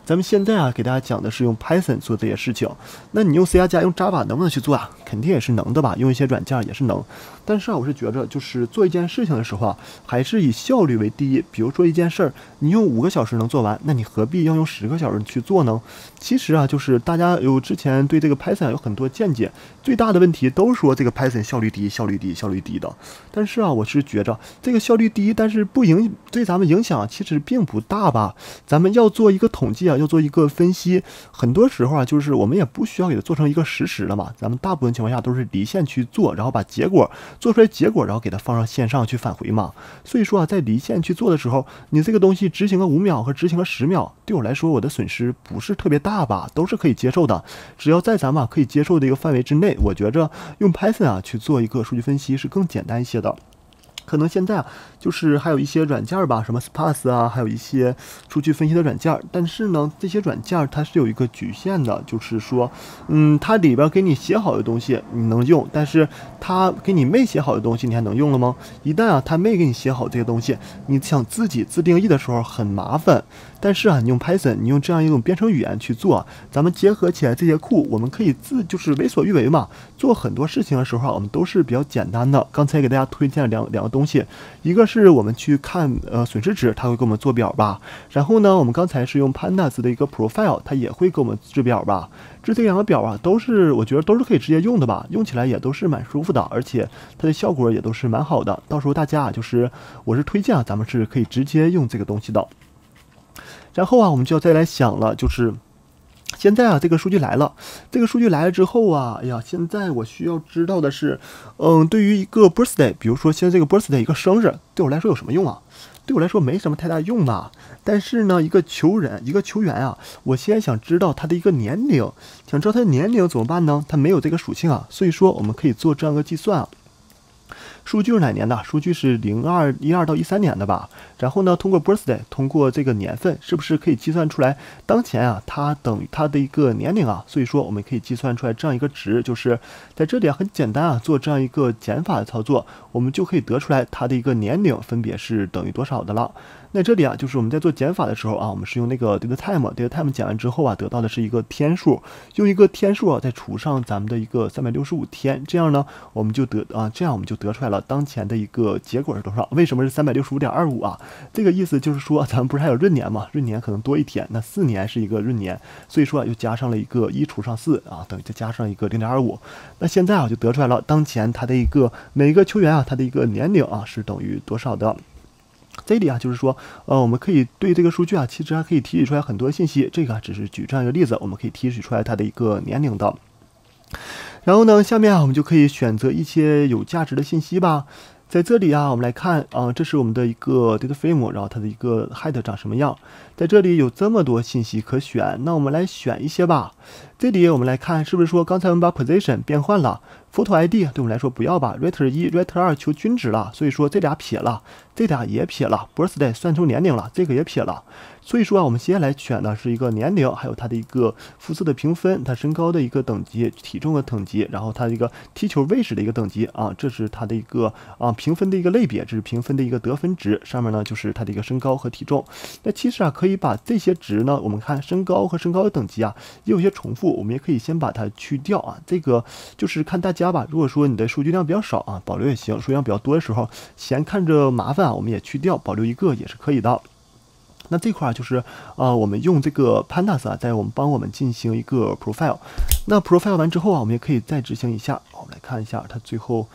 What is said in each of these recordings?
咱们现在啊，给大家讲的是用 Python 做这些事情。那你用 C 加用 Java 能不能去做啊？肯定也是能的吧，用一些软件也是能。但是啊，我是觉着就是做一件事情的时候啊，还是以效率为第一。比如说一件事儿，你用5个小时能做完，那你何必要用10个小时去做呢？其实啊，就是大家有之前对这个 Python 有很多见解，最大的问题都说这个 Python 效率低、效率低、效率低的。但是啊，我是觉着这个效率低，但是对咱们影响其实并不大吧。咱们要做一个统计啊，要做一个分析，很多时候啊，就是我们也不需要给它做成一个实时了嘛。咱们大部分情况下都是离线去做，然后把结果做出来，然后给它放上线上去返回嘛。所以说啊，在离线去做的时候，你这个东西执行个5秒和执行个10秒，对我来说我的损失不是特别大吧，都是可以接受的。只要在咱们可以接受的一个范围之内，我觉着用 Python 啊去做一个数据分析是更简单一些的。可能现在啊，就是还有一些软件吧，什么 Sparse 啊，还有一些数据分析的软件。但是呢，这些软件它是有一个局限的，就是说，它里边给你写好的东西你能用，但是它给你没写好的东西，你还能用了吗？一旦啊，它没给你写好这些东西，你想自己自定义的时候很麻烦。但是啊，你用 Python，你用这样一种编程语言去做，咱们结合起来这些库，我们可以就是为所欲为嘛。做很多事情的时候啊，我们都是比较简单的。刚才给大家推荐了两个东西，一个是我们去看损失值，它会给我们做表吧。然后呢，我们刚才是用 Pandas 的一个 profile， 它也会给我们制表吧。这两个表啊，我觉得都是可以直接用的吧，用起来也都是蛮舒服的，而且它的效果也都是蛮好的。到时候大家啊，我是推荐啊，咱们是可以直接用这个东西的。然后啊，我们就要再来想了，就是现在啊，这个数据来了，之后啊，哎呀，现在我需要知道的是，对于一个 birthday， 比如说现在这个 birthday 一个生日，对我来说有什么用啊？对我来说没什么太大用吧。但是呢，一个球员啊，我现在想知道他的一个年龄，想知道他的年龄怎么办呢？他没有这个属性啊，所以说我们可以做这样一个计算啊。数据是哪年的？数据是12到13年的吧。然后呢，通过 birthday， 通过这个年份，是不是可以计算出来当前啊，它等于它的一个年龄啊？所以说我们可以计算出来这样一个值，就是在这里啊很简单啊，做这样一个减法的操作，我们就可以得出来它的一个年龄分别是等于多少的了。那这里啊，就是我们在做减法的时候啊，我们是用那个 data time 减完之后啊，得到的是一个天数，用一个天数啊再除上咱们的一个365天，这样呢，我们就得出来了当前的一个结果是多少？为什么是365.25啊？这个意思就是说，咱们不是还有闰年嘛？闰年可能多一天，那4年是一个闰年，所以说啊，又加上了一个1除上4啊，等于再加上一个0.25。那现在啊，就得出来了，当前它的一个每一个球员啊，他的一个年龄啊是等于多少的？这里啊，就是说，我们可以对这个数据啊，其实还可以提取出来很多信息。这个只是举这样一个例子，我们可以提取出来它的一个年龄的。然后呢，下面啊，我们就可以选择一些有价值的信息吧。在这里啊，我们来看这是我们的一个 data frame， 然后它的一个 head 长什么样。在这里有这么多信息可选，那我们来选一些吧。这里我们来看，是不是说刚才我们把 position 变换了 ，photo ID 对我们来说不要吧 ，writer 1 writer 2求均值了，所以说这俩撇了，这俩也撇了 ，birthday 算出年龄了，这个也撇了。所以说啊，我们接下来选的是一个年龄，还有它的一个肤色的评分，它身高的一个等级，体重的等级，然后它的一个踢球位置的一个等级啊，这是它的一个评分的一个类别，这是评分的一个得分值，上面呢就是它的一个身高和体重。那其实啊，可以把这些值呢，我们看身高和身高的等级啊，也有些重复，我们也可以先把它去掉啊。这个就是看大家吧，如果说你的数据量比较少啊，保留也行；数据量比较多的时候，嫌看着麻烦啊，我们也去掉，保留一个也是可以的。那这块就是我们用这个 Pandas 啊，帮我们进行一个 profile。那 profile 完之后啊，我们也可以再执行一下。我们来看一下它最后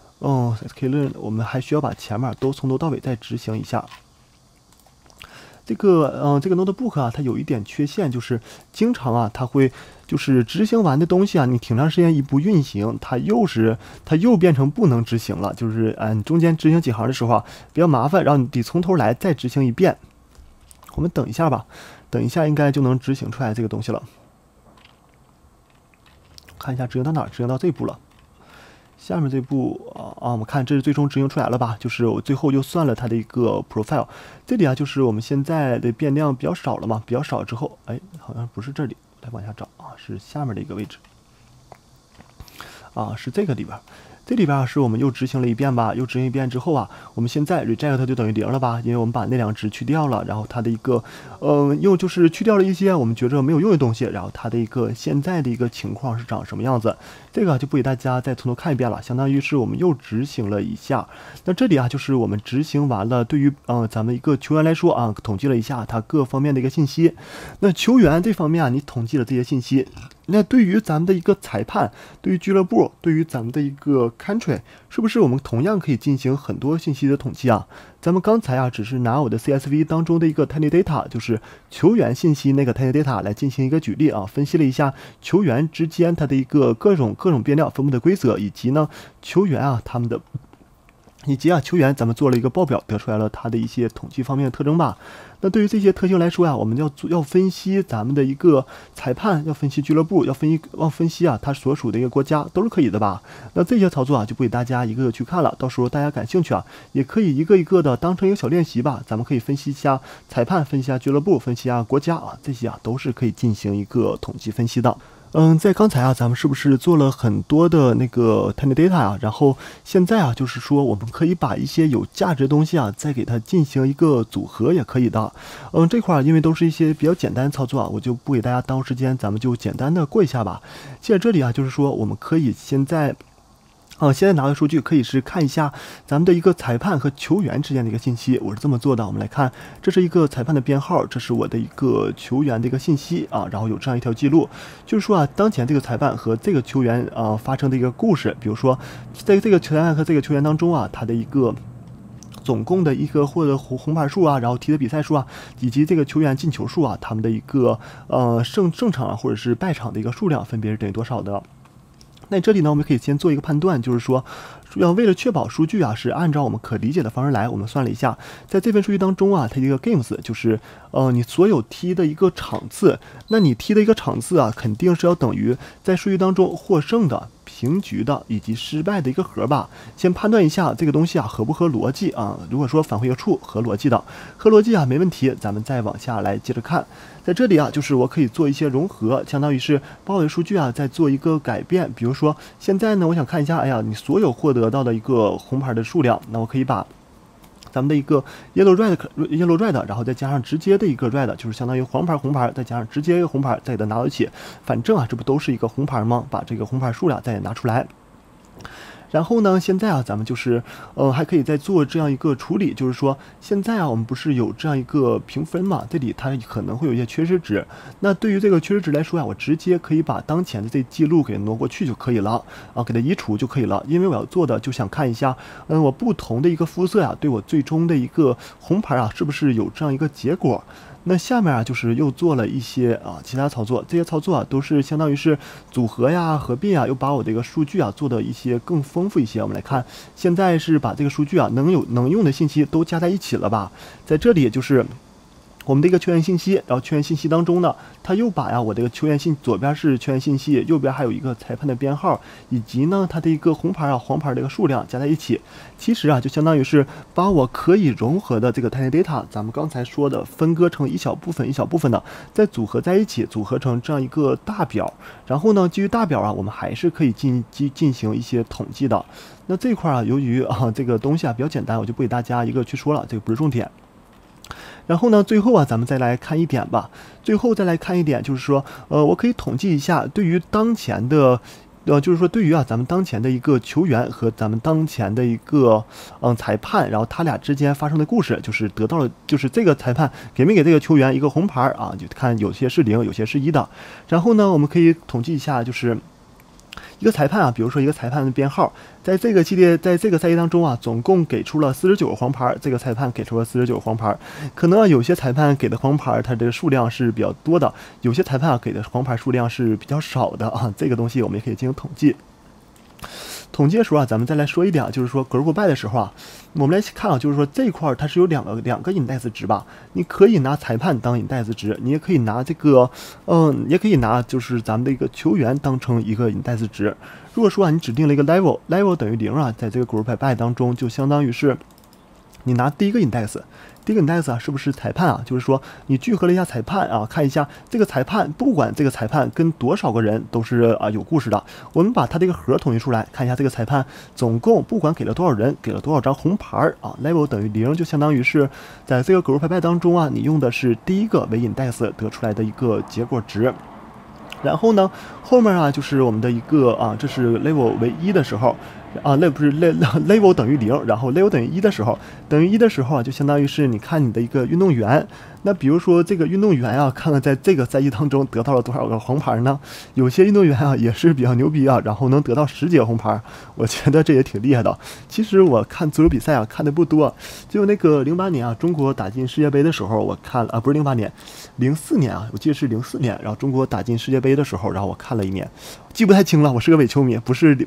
sklearn 我们还需要把前面都从头到尾再执行一下。这个notebook 啊，它有一点缺陷，就是经常啊，它会就是执行完的东西啊，你挺长时间一不运行，它又变成不能执行了，就是你中间执行几行的时候啊，比较麻烦，然后你得从头来再执行一遍。我们等一下吧，等一下应该就能执行出来这个东西了。看一下执行到哪儿，执行到这步了。下面这步我们看这是最终执行出来了吧？就是我最后又算了它的一个 profile。这里啊，就是我们现在的变量比较少了嘛，比较少之后，哎，好像不是这里，来往下找啊，是下面的一个位置。是这个里边。 这里边是我们又执行了一遍吧，又执行一遍之后啊，我们现在 reject 就等于0了吧，因为我们把那2值去掉了，然后它的一个又就是去掉了一些我们觉着没有用的东西，然后它的一个现在的一个情况是长什么样子，这个就不给大家再从头看一遍了，相当于是我们又执行了一下。那这里啊，就是我们执行完了，对于咱们一个球员来说啊，统计了一下他各方面的一个信息。那球员这方面啊，你统计了这些信息。那对于咱们的一个裁判，对于俱乐部，对于咱们的一个 country， 是不是我们同样可以进行很多信息的统计啊？咱们刚才啊，只是拿我的 CSV 当中的一个 tiny data， 就是球员信息那个 tiny data 来进行一个举例啊，分析了一下球员之间它的一个各种变量分布的规则，以及呢球员啊他们的。以及啊，球员咱们做了一个报表，得出来了它的一些统计方面的特征吧。那对于这些特性来说呀，我们要分析咱们的一个裁判，要分析俱乐部，要分析啊，他所属的一个国家都是可以的吧？那这些操作啊，就不给大家一个个去看了。到时候大家感兴趣啊，也可以一个一个的当成一个小练习吧。咱们可以分析一下裁判，分析一下俱乐部，分析一下国家啊，这些啊都是可以进行一个统计分析的。在刚才啊，咱们是不是做了很多的那个 tiny data 啊？然后现在啊，就是说我们可以把一些有价值的东西啊，再给它进行一个组合，也可以的。这块因为都是一些比较简单的操作啊，我就不给大家耽误时间，咱们就简单的过一下吧。现在这里啊，就是说我们可以现在拿的数据可以是看一下咱们的一个裁判和球员之间的一个信息，我是这么做的。我们来看，这是一个裁判的编号，这是我的一个球员的一个信息啊，然后有这样一条记录，就是说啊，当前这个裁判和这个球员发生的一个故事，比如说在这个裁判和这个球员当中啊，他的一个总共的一个获得红牌数啊，然后踢的比赛数啊，以及这个球员进球数啊，他们的一个胜场啊或者是败场的一个数量分别是等于多少的。那这里呢，我们可以先做一个判断，就是说，为了确保数据啊是按照我们可理解的方式来，我们算了一下，在这份数据当中啊，它一个 games 就是你所有踢的一个场次，那你踢的一个场次啊，肯定是要等于在数据当中获胜的、平局的以及失败的一个和吧。先判断一下这个东西啊合不合逻辑啊？如果说返回一个处合逻辑的，合逻辑啊没问题，咱们再往下来接着看。在这里啊，就是我可以做一些融合，相当于是把我的数据啊再做一个改变。比如说现在呢，我想看一下，哎呀，你所有获得到的一个红牌的数量，那我可以把咱们的一个 yellow red， 然后再加上直接的一个 red， 就是相当于黄牌红牌，再加上直接一个红牌，再给它拿到一起。反正啊，这不都是一个红牌吗？把这个红牌数量再拿出来。然后呢，现在啊，咱们就是还可以再做这样一个处理，就是说现在啊，我们不是有这样一个评分嘛，这里它可能会有一些缺失值。那对于这个缺失值来说啊，我直接可以把当前的这记录给挪过去就可以了啊，给它移除就可以了。因为我要做的就想看一下，我不同的一个肤色啊，对我最终的一个红牌啊，是不是有这样一个结果。那下面啊，就是又做了一些其他操作，这些操作啊都是相当于是组合呀、合并啊，又把我这个数据啊做的一些更丰富一些。我们来看，现在是把这个数据啊能用的信息都加在一起了吧？在这里也就是我们的一个球员信息，然后球员信息当中呢，它又把我这个球员左边是球员信息，右边还有一个裁判的编号，以及呢它的一个红牌啊、黄牌的一个数量加在一起。其实啊，就相当于是把我可以融合的这个 tiny data， 咱们刚才说的分割成一小部分的，再组合在一起，组合成这样一个大表。然后呢，基于大表啊，我们还是可以进行一些统计的。那这块啊，由于这个东西啊比较简单，我就不给大家一个去说了，这个不是重点。然后呢，最后啊，咱们再来看一点吧。最后再来看一点，就是说，我可以统计一下，对于当前的，就是说，对于咱们当前的一个球员和咱们当前的一个裁判，然后他俩之间发生的故事，就是得到了，就是这个裁判给没给这个球员一个红牌啊？就看有些是0，有些是1的。然后呢，我们可以统计一下，就是一个裁判啊，比如说一个裁判的编号，在这个系列，在这个赛季当中啊，总共给出了49个黄牌，这个裁判给出了49个黄牌。可能有些裁判给的黄牌，它这个数量是比较多的，有些裁判啊给的黄牌数量是比较少的啊。这个东西我们也可以进行统计。统计的时候啊，咱们再来说一点啊，就是说 group by 的时候啊，我们来看啊，就是说这一块它是有两个index值吧，你可以拿裁判当index值，你也可以拿这个，也可以拿就是咱们的一个球员当成一个index值。如果说啊，你指定了一个 level 等于0啊，在这个 group by 当中，就相当于是你拿第一个 index。第一个 index 啊，是不是裁判啊？就是说你聚合了一下裁判啊，看一下这个裁判，不管这个裁判跟多少个人都是有故事的。我们把它这个核统计出来，看一下这个裁判总共不管给了多少人，给了多少张红牌啊 ，level 等于0，就相当于是在这个 group 排当中啊，你用的是第一个为 index 得出来的一个结果值。然后呢，后面啊就是我们的一个这是 level 为1的时候。那不是 level 等于0，然后 level 等于1的时候，就相当于是你看你的一个运动员。那比如说这个运动员啊，看看在这个赛季当中得到了多少个红牌呢？有些运动员啊也是比较牛逼啊，然后能得到10几个红牌，我觉得这也挺厉害的。其实我看足球比赛啊看的不多，就那个08年啊中国打进世界杯的时候，我看了不是08年，04年啊，我记得是04年，然后中国打进世界杯的时候，然后我看了1年，记不太清了，我是个伪球迷，不是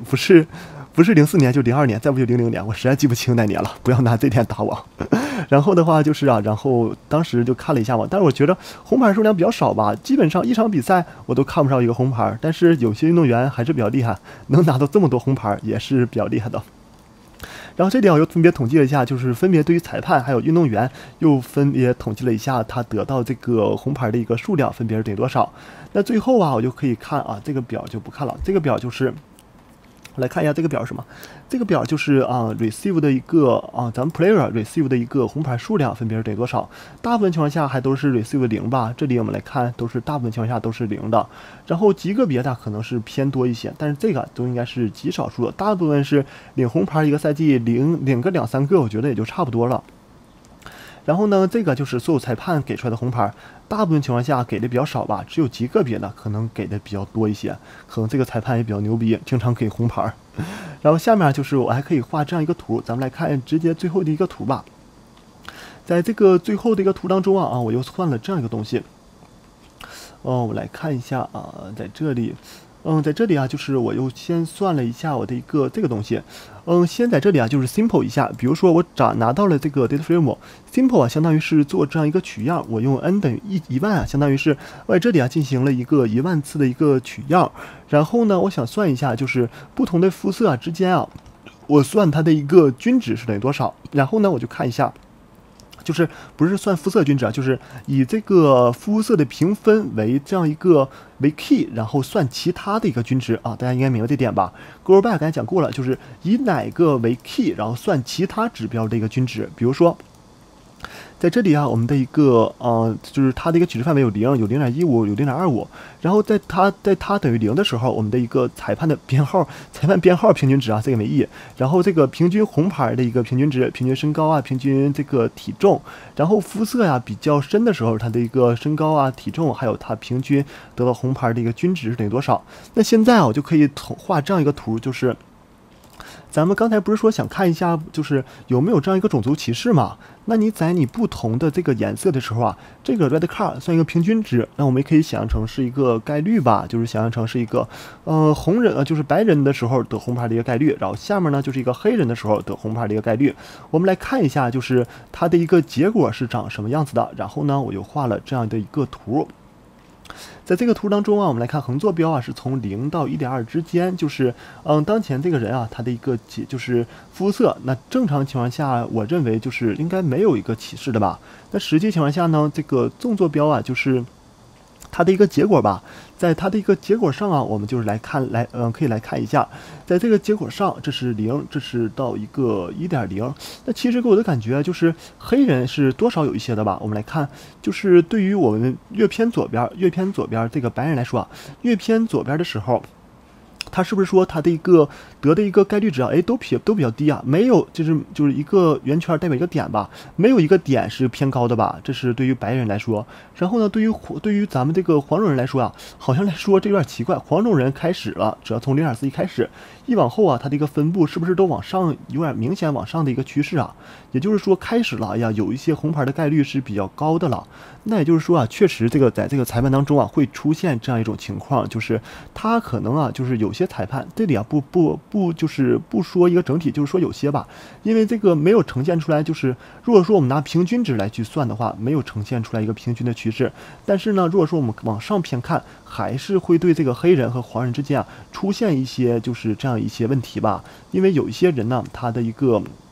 04年就02年，再不就00年，我实在记不清那年了，不要拿这天打我。然后的话就是然后当时就看了一下嘛，但是我觉得红牌数量比较少吧，基本上一场比赛我都看不上一个红牌，但是有些运动员还是比较厉害，能拿到这么多红牌也是比较厉害的。然后这点我又分别统计了一下，就是分别对于裁判还有运动员又分别统计了一下他得到这个红牌的一个数量分别是等于多少。那最后啊我就可以看这个表就不看了，这个表就是来看一下这个表是什么？这个表就是receive 的一个咱们 player receive 的一个红牌数量分别是等于多少？大部分情况下还都是 receive 0吧？这里我们来看都是大部分情况下都是0的，然后极个别的可能是偏多一些，但是这个都应该是极少数的，大部分是领红牌一个赛季领个2-3个，我觉得也就差不多了。然后呢，这个就是所有裁判给出来的红牌，大部分情况下给的比较少吧，只有极个别的可能给的比较多一些，可能这个裁判也比较牛逼，经常给红牌。然后下面就是我还可以画这样一个图，咱们来看直接最后的一个图吧。在这个最后的一个图当中我又算了这样一个东西。我来看一下在这里。在这里就是我又先算了一下我的一个这个东西，先在这里就是 simple 一下，比如说我拿到了这个 data frame，simple 相当于是做这样一个取样，我用 n 等于1万相当于是我在这里进行了一个1万次的一个取样，然后呢，我想算一下就是不同的肤色之间我算它的一个均值是等于多少，然后呢，我就看一下。就是不是算肤色均值就是以这个肤色的评分为这样一个为 key， 然后算其他的一个均值大家应该明白这点吧 ？Grow back 刚才讲过了，就是以哪个为 key， 然后算其他指标的一个均值，比如说。在这里我们的一个就是它的一个取值范围有0，有0.15，有0.25，然后在它等于0的时候，我们的一个裁判编号平均值这个没意义。然后这个平均红牌的一个平均值，平均身高平均这个体重，然后肤色比较深的时候，它的一个身高体重，还有它平均得到红牌的一个均值是等于多少？那现在我就可以画这样一个图，就是。咱们刚才不是说想看一下，就是有没有这样一个种族歧视嘛？那你在你不同的这个颜色的时候这个 red card 算一个平均值，那我们也可以想象成是一个概率吧，就是想象成是一个红人就是白人的时候得红牌的一个概率，然后下面呢就是一个黑人的时候得红牌的一个概率。我们来看一下，就是它的一个结果是长什么样子的。然后呢，我又画了这样的一个图。在这个图当中我们来看横坐标是从0到 1.2 之间，就是当前这个人他的一个就是肤色，那正常情况下我认为就是应该没有一个歧视的吧。那实际情况下呢，这个纵坐标就是它的一个结果吧，在它的一个结果上我们就是可以来看一下，在这个结果上，这是0，这是到一个 1.0。那其实给我的感觉就是黑人是多少有一些的吧。我们来看，就是对于我们越偏左边这个白人来说越偏左边的时候。他是不是说他的一个得的一个概率值都比较低没有就是一个圆圈代表一个点吧，没有一个点是偏高的吧？这是对于白人来说。然后呢，对于咱们这个黄种人来说好像来说这有点奇怪。黄种人开始了，只要从0.41开始，一往后它的一个分布是不是都往上有点明显往上的一个趋势也就是说开始了有一些红牌的概率是比较高的了。那也就是说确实这个在这个裁判当中会出现这样一种情况，就是他可能就是有些裁判这里就是不说一个整体，就是说有些吧，因为这个没有呈现出来，就是如果说我们拿平均值来去算的话，没有呈现出来一个平均的趋势。但是呢，如果说我们往上偏看，还是会对这个黑人和黄人之间出现一些就是这样一些问题吧，因为有一些人呢，他的一个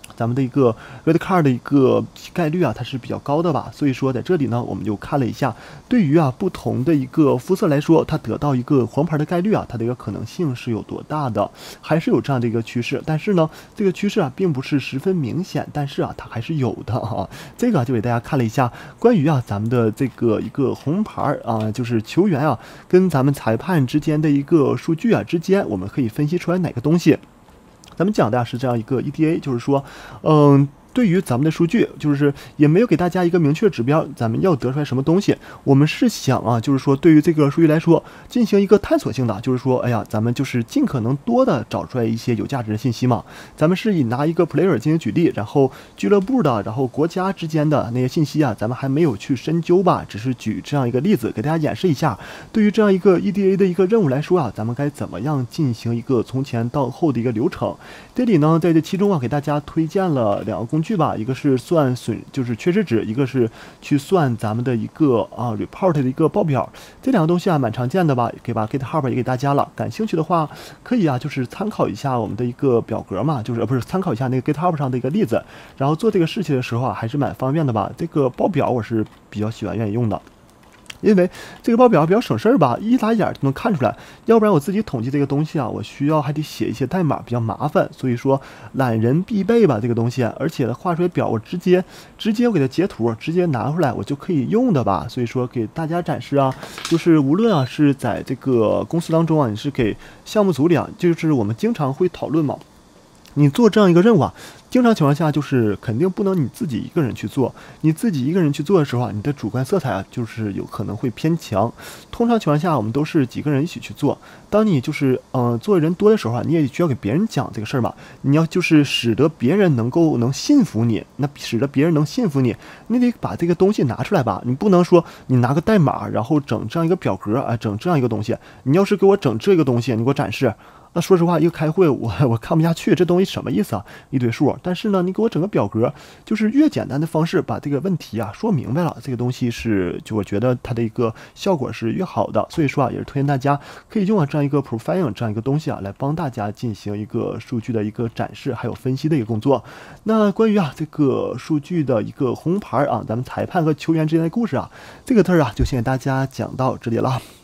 咱们的一个 red card 的一个概率啊，它是比较高的吧。所以说在这里呢，我们就看了一下，对于不同的一个肤色来说，它得到一个黄牌的概率啊，它的一个可能性是有多大的，还是有这样的一个趋势。但是呢，这个趋势并不是十分明显，但是它还是有的啊。这个就给大家看了一下关于咱们的这个一个红牌就是球员跟咱们裁判之间的一个数据之间，我们可以分析出来哪个东西。咱们讲的是这样一个 EDA， 就是说，对于咱们的数据，就是也没有给大家一个明确指标，咱们要得出来什么东西。我们是想就是说对于这个数据来说，进行一个探索性的，就是说，咱们就是尽可能多的找出来一些有价值的信息嘛。咱们是以拿一个 player 进行举例，然后俱乐部的，然后国家之间的那些信息咱们还没有去深究吧，只是举这样一个例子给大家演示一下。对于这样一个 EDA 的一个任务来说咱们该怎么样进行一个从前到后的一个流程。这里呢，在这其中给大家推荐了2个工具吧，一个是算就是缺失值，一个是去算咱们的一个report 的一个报表。这2个东西蛮常见的吧，把 GitHub 也给大家了。感兴趣的话，可以就是参考一下我们的一个表格嘛，就是不是参考一下那个 GitHub 上的一个例子，然后做这个事情的时候还是蛮方便的吧。这个报表我是比较愿意用的。因为这个报表比较省事儿吧，一打眼就能看出来，要不然我自己统计这个东西我需要还得写一些代码，比较麻烦，所以说懒人必备吧这个东西。而且画出来表我直接我给它截图，直接拿出来我就可以用的吧。所以说给大家展示就是无论是在这个公司当中你是给项目组里就是我们经常会讨论嘛。你做这样一个任务经常情况下就是肯定不能你自己一个人去做。你自己一个人去做的时候你的主观色彩就是有可能会偏强。通常情况下我们都是几个人一起去做。当你就是做人多的时候你也需要给别人讲这个事儿嘛。你要就是使得别人能信服你，那使得别人能信服你，你得把这个东西拿出来吧。你不能说你拿个代码然后整这样一个表格整这样一个东西。你要是给我整这个东西，你给我展示。那说实话，一个开会我看不下去，这东西什么意思一堆数。但是呢，你给我整个表格，就是越简单的方式把这个问题说明白了，这个东西就我觉得它的一个效果是越好的。所以说也是推荐大家可以用这样一个 Profiling 这样一个东西来帮大家进行一个数据的一个展示，还有分析的一个工作。那关于这个数据的一个红牌咱们裁判和球员之间的故事这个字就先给大家讲到这里了。